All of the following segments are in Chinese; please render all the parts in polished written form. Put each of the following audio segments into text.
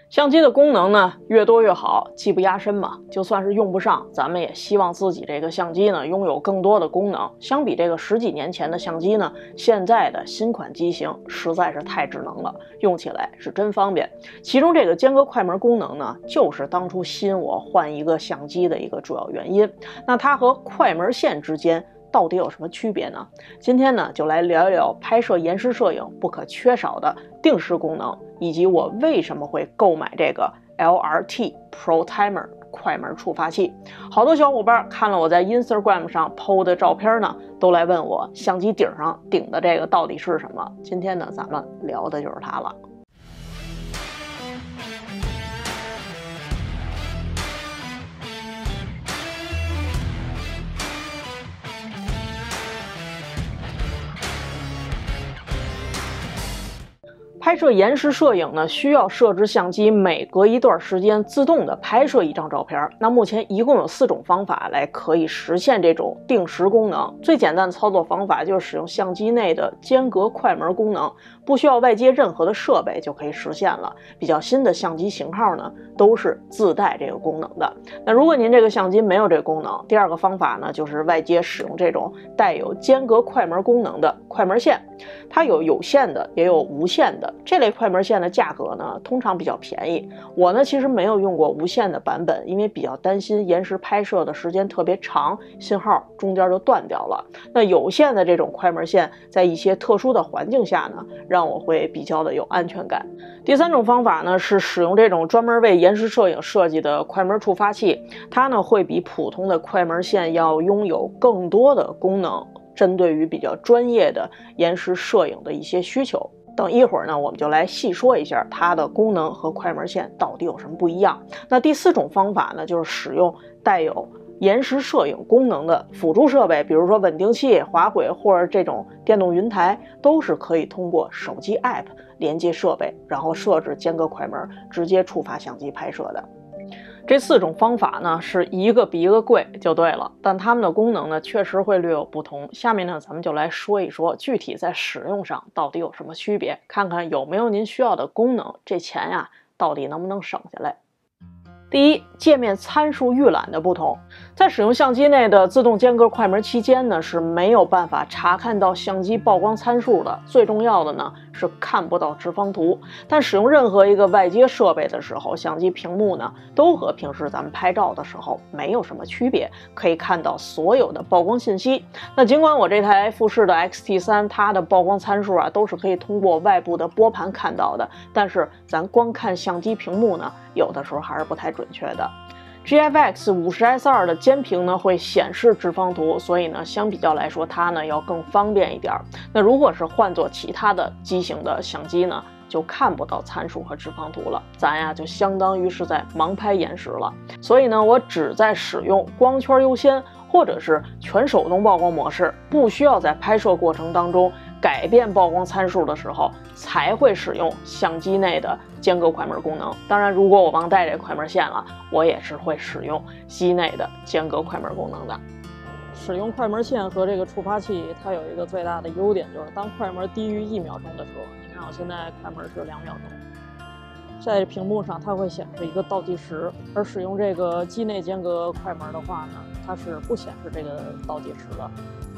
相机的功能呢越多越好，技不压身嘛。就算是用不上，咱们也希望自己这个相机呢拥有更多的功能。相比这个10几年前的相机呢，现在的新款机型实在是太智能了，用起来是真方便。其中这个间隔快门功能呢，就是当初吸引我换一个相机的一个主要原因。那它和快门线之间到底有什么区别呢？今天呢，就来聊一聊拍摄延时摄影不可缺少的定时功能，以及我为什么会购买这个 LRT Pro Timer 快门触发器。好多小伙伴看了我在 Instagram 上 PO 的照片呢，都来问我相机顶上顶的这个到底是什么。今天呢，咱们聊的就是它了。拍摄延时摄影呢，需要设置相机每隔一段时间自动的拍摄一张照片。那目前一共有4种方法来可以实现这种定时功能。最简单的操作方法就是使用相机内的间隔快门功能，不需要外接任何的设备就可以实现了。比较新的相机型号呢，都是自带这个功能的。那如果您这个相机没有这个功能，第二个方法呢，就是外接使用这种带有间隔快门功能的快门线。它有线的，也有无线的。这类快门线的价格呢，通常比较便宜。我呢，其实没有用过无线的版本，因为比较担心延时拍摄的时间特别长，信号中间就断掉了。那有线的这种快门线，在一些特殊的环境下呢，让我会比较的有安全感。第3种方法呢，是使用这种专门为延时摄影设计的快门触发器，它呢会比普通的快门线要拥有更多的功能，针对于比较专业的延时摄影的一些需求。等一会儿呢，我们就来细说一下它的功能和快门线到底有什么不一样。那第4种方法呢，就是使用带有延时摄影功能的辅助设备，比如说稳定器、滑轨或者这种电动云台，都是可以通过手机 App 连接设备，然后设置间隔快门，直接触发相机拍摄的。这4种方法呢，是一个比一个贵就对了，但它们的功能呢，确实会略有不同。下面呢，咱们就来说一说具体在使用上到底有什么区别，看看有没有您需要的功能，这钱呀，到底能不能省下来。第一，界面参数预览的不同。在使用相机内的自动间隔快门期间呢，是没有办法查看到相机曝光参数的。最重要的呢，是看不到直方图。但使用任何一个外接设备的时候，相机屏幕呢，都和平时咱们拍照的时候没有什么区别，可以看到所有的曝光信息。那尽管我这台富士的 XT3 它的曝光参数啊，都是可以通过外部的拨盘看到的，但是咱光看相机屏幕呢，有的时候还是不太准确的。GFX 50S2 的监屏呢会显示直方图，所以呢相比较来说它呢要更方便一点。那如果是换做其他的机型的相机呢，就看不到参数和直方图了，咱呀就相当于是在盲拍延时了。所以呢，我只在使用光圈优先或者是全手动曝光模式，不需要在拍摄过程当中改变曝光参数的时候，才会使用相机内的间隔快门功能。当然，如果我忘带这快门线了，我也是会使用机内的间隔快门功能的。使用快门线和这个触发器，它有一个最大的优点，就是当快门低于1秒钟的时候，你看我现在快门是2秒钟，在屏幕上它会显示一个倒计时，而使用这个机内间隔快门的话呢，它是不显示这个倒计时的。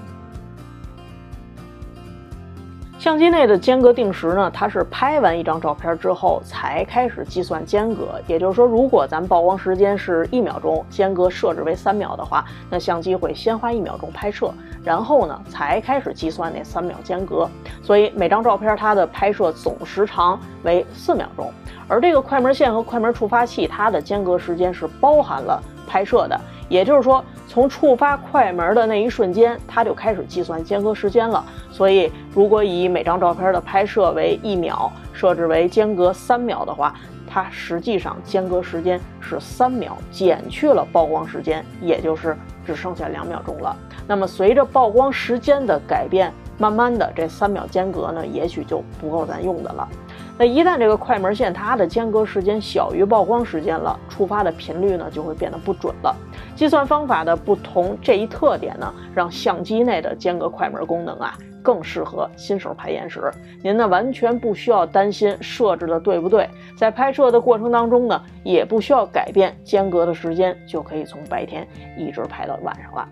相机内的间隔定时呢，它是拍完一张照片之后才开始计算间隔。也就是说，如果咱曝光时间是1秒钟，间隔设置为3秒的话，那相机会先花1秒钟拍摄，然后呢才开始计算那3秒间隔。所以每张照片它的拍摄总时长为4秒钟。而这个快门线和快门触发器，它的间隔时间是包含了拍摄的。也就是说，从触发快门的那一瞬间，它就开始计算间隔时间了。所以，如果以每张照片的拍摄为1秒，设置为间隔3秒的话，它实际上间隔时间是3秒，减去了曝光时间，也就是只剩下2秒钟了。那么，随着曝光时间的改变，慢慢的这3秒间隔呢，也许就不够咱用的了。那一旦这个快门线它的间隔时间小于曝光时间了，触发的频率呢就会变得不准了。计算方法的不同这一特点呢，让相机内的间隔快门功能啊更适合新手拍延时。您呢完全不需要担心设置的对不对，在拍摄的过程当中呢，也不需要改变间隔的时间，就可以从白天一直拍到晚上了。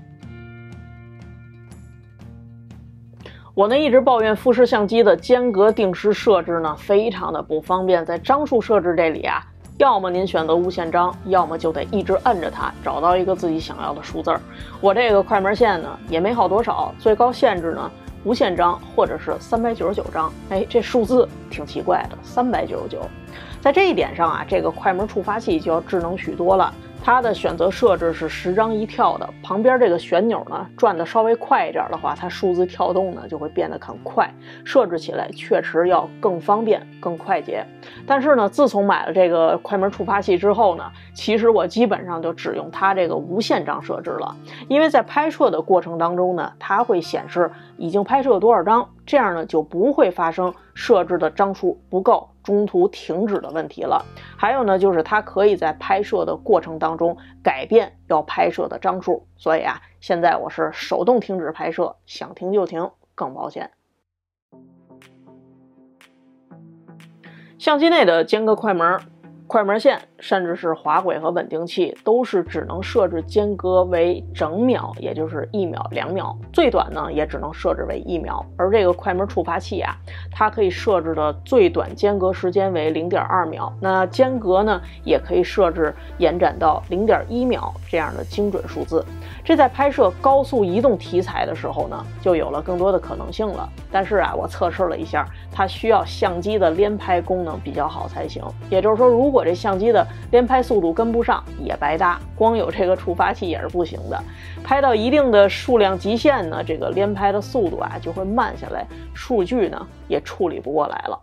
我呢一直抱怨富士相机的间隔定时设置呢非常的不方便，在张数设置这里啊，要么您选择无限张，要么就得一直摁着它，找到一个自己想要的数字。我这个快门线呢也没好多少，最高限制呢无限张或者是399张。哎，这数字挺奇怪的，399。在这一点上啊，这个快门触发器就要智能许多了。它的选择设置是10张一跳的，旁边这个旋钮呢转的稍微快一点的话，它数字跳动呢就会变得很快，设置起来确实要更方便更快捷。但是呢，自从买了这个快门触发器之后呢，其实我基本上就只用它这个无限张设置了，因为在拍摄的过程当中呢，它会显示已经拍摄多少张，这样呢就不会发生设置的张数不够中途停止的问题了。还有呢，就是它可以在拍摄的过程当中改变要拍摄的张数，所以啊，现在我是手动停止拍摄，想停就停，更保险。相机内的间隔快门线，甚至是滑轨和稳定器，都是只能设置间隔为整秒，也就是1秒、2秒，最短呢也只能设置为1秒。而这个快门触发器啊，它可以设置的最短间隔时间为0.2秒，那间隔呢也可以设置延展到0.1秒这样的精准数字。这在拍摄高速移动题材的时候呢，就有了更多的可能性了。但是啊，我测试了一下，它需要相机的连拍功能比较好才行。也就是说，如果这相机的连拍速度跟不上，也白搭，光有这个触发器也是不行的。拍到一定的数量极限呢，这个连拍的速度啊就会慢下来，数据呢也处理不过来了。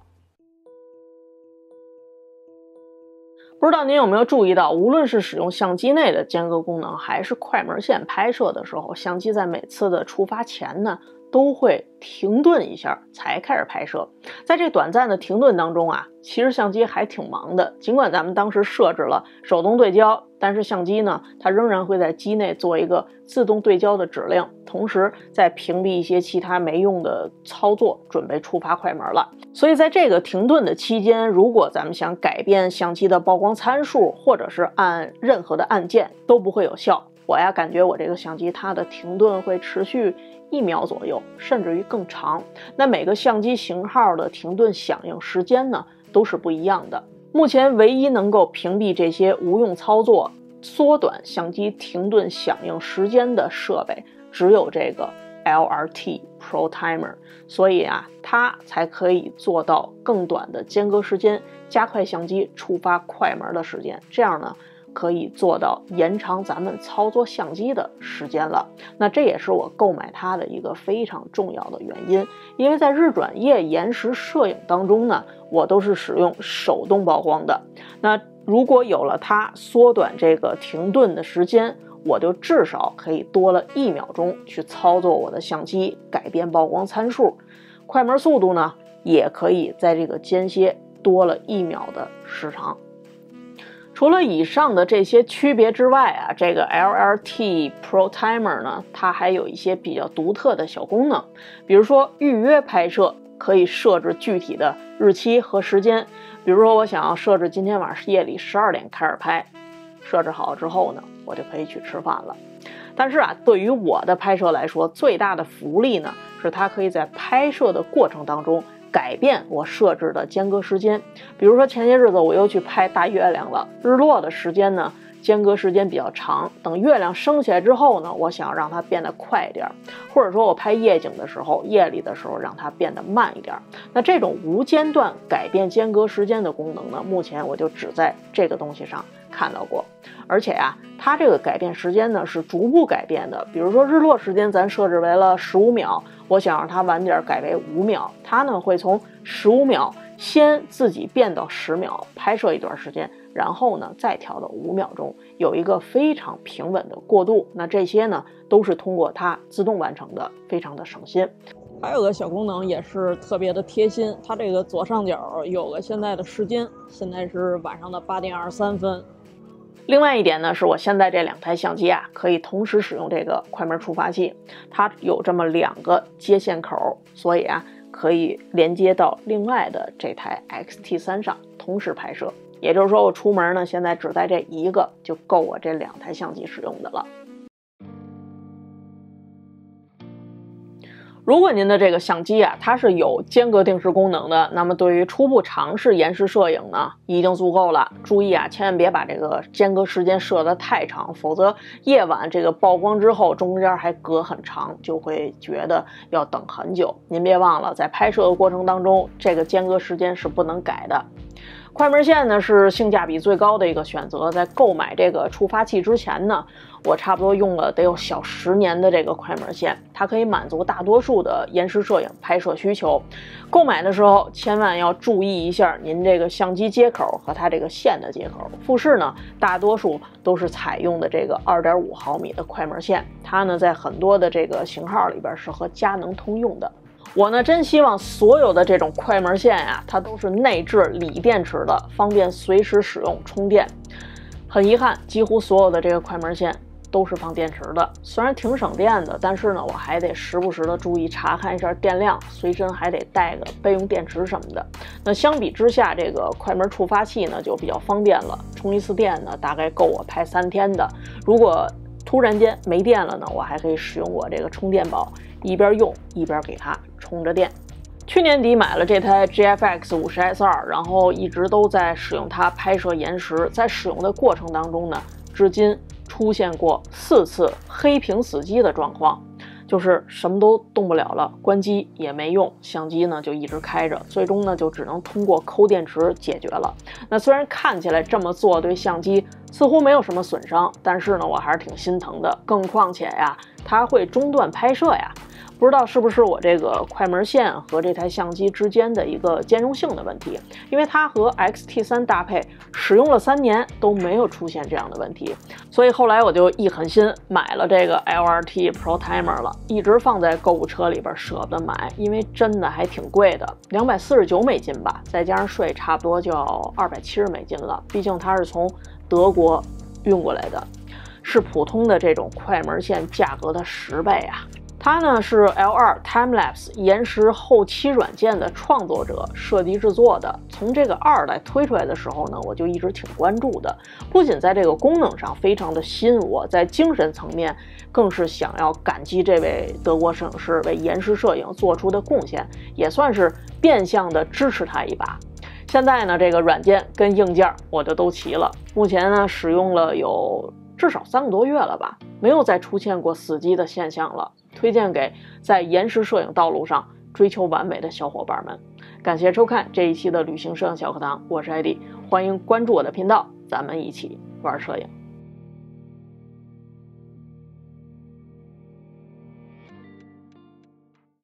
不知道您有没有注意到，无论是使用相机内的间隔功能，还是快门线拍摄的时候，相机在每次的出发前呢，都会停顿一下才开始拍摄。在这短暂的停顿当中啊，其实相机还挺忙的。尽管咱们当时设置了手动对焦，但是相机呢，它仍然会在机内做一个自动对焦的指令，同时在屏蔽一些其他没用的操作，准备触发快门了。所以在这个停顿的期间，如果咱们想改变相机的曝光参数，或者是按任何的按键，都不会有效。我呀感觉我这个相机它的停顿会持续1秒左右，甚至于更长。那每个相机型号的停顿响应时间呢都是不一样的。目前唯一能够屏蔽这些无用操作，缩短相机停顿响应时间的设备，只有这个 LRT Pro Timer， 所以啊，它才可以做到更短的间隔时间，加快相机触发快门的时间。这样呢，可以做到延长咱们操作相机的时间了。那这也是我购买它的一个非常重要的原因，因为在日转夜延时摄影当中呢，我都是使用手动曝光的。那如果有了它缩短这个停顿的时间，我就至少可以多了1秒钟去操作我的相机，改变曝光参数。快门速度呢，也可以在这个间歇多了1秒的时长。除了以上的这些区别之外啊，这个 LRT Pro Timer 呢，它还有一些比较独特的小功能。比如说预约拍摄，可以设置具体的日期和时间。比如说我想要设置今天晚上夜里12点开始拍，设置好之后呢，我就可以去吃饭了。但是啊，对于我的拍摄来说，最大的福利呢，是它可以在拍摄的过程当中改变我设置的间隔时间。比如说前些日子我又去拍大月亮了，日落的时间呢，间隔时间比较长，等月亮升起来之后呢，我想让它变得快一点，或者说我拍夜景的时候，夜里的时候让它变得慢一点。那这种无间断改变间隔时间的功能呢，目前我就只在这个东西上看到过。而且啊，它这个改变时间呢是逐步改变的。比如说日落时间咱设置为了15秒，我想让它晚点改为5秒，它呢会从15秒先自己变到10秒，拍摄一段时间，然后呢再调到5秒钟，有一个非常平稳的过渡。那这些呢都是通过它自动完成的，非常的省心。还有个小功能也是特别的贴心，它这个左上角有个现在的时间，现在是晚上的8点23分。 另外一点呢，是我现在这2台相机啊，可以同时使用这个快门触发器，它有这么2个接线口，所以啊，可以连接到另外的这台 XT3 上同时拍摄。也就是说，我出门呢，现在只带这一个就够我这2台相机使用的了。如果您的这个相机啊，它是有间隔定时功能的，那么对于初步尝试延时摄影呢，已经足够了。注意啊，千万别把这个间隔时间设得太长，否则夜晚这个曝光之后，中间还隔很长，就会觉得要等很久。您别忘了，在拍摄的过程当中，这个间隔时间是不能改的。快门线呢是性价比最高的一个选择，在购买这个触发器之前呢，我差不多用了得有小10年的这个快门线，它可以满足大多数的延时摄影拍摄需求。购买的时候千万要注意一下您这个相机接口和它这个线的接口。富士呢大多数都是采用的这个2.5毫米的快门线，它呢在很多的这个型号里边是和佳能通用的。我呢真希望所有的这种快门线呀，它都是内置锂电池的，方便随时使用充电。很遗憾，几乎所有的这个快门线都是放电池的，虽然挺省电的，但是呢我还得时不时的注意查看一下电量，随身还得带个备用电池什么的。那相比之下，这个快门触发器呢就比较方便了，充一次电呢大概够我拍3天的。如果突然间没电了呢，我还可以使用我这个充电宝，一边用一边给它充着电。去年底买了这台 GFX 50S2，然后一直都在使用它拍摄延时。在使用的过程当中呢，至今出现过4次黑屏死机的状况，就是什么都动不了了，关机也没用，相机呢就一直开着，最终呢就只能通过抠电池解决了。那虽然看起来这么做对相机似乎没有什么损伤，但是呢我还是挺心疼的，更况且呀，它会中断拍摄呀。不知道是不是我这个快门线和这台相机之间的一个兼容性的问题，因为它和 XT3 搭配使用了3年都没有出现这样的问题，所以后来我就一狠心买了这个 LRT Pro Timer 了，一直放在购物车里边舍不得买，因为真的还挺贵的，249美金吧，再加上税差不多就要270美金了，毕竟它是从德国运过来的，是普通的这种快门线价格的10倍啊。它呢是 L2 Timelapse 延时后期软件的创作者设计制作的。从这个2代推出来的时候呢，我就一直挺关注的。不仅在这个功能上非常的吸引我，在精神层面更是想要感激这位德国摄影师为延时摄影做出的贡献，也算是变相的支持他一把。现在呢，这个软件跟硬件我就都齐了。目前呢，使用了有至少3个多月了吧，没有再出现过死机的现象了。推荐给在延时摄影道路上追求完美的小伙伴们。感谢收看这一期的旅行摄影小课堂，我是艾迪，欢迎关注我的频道，咱们一起玩摄影。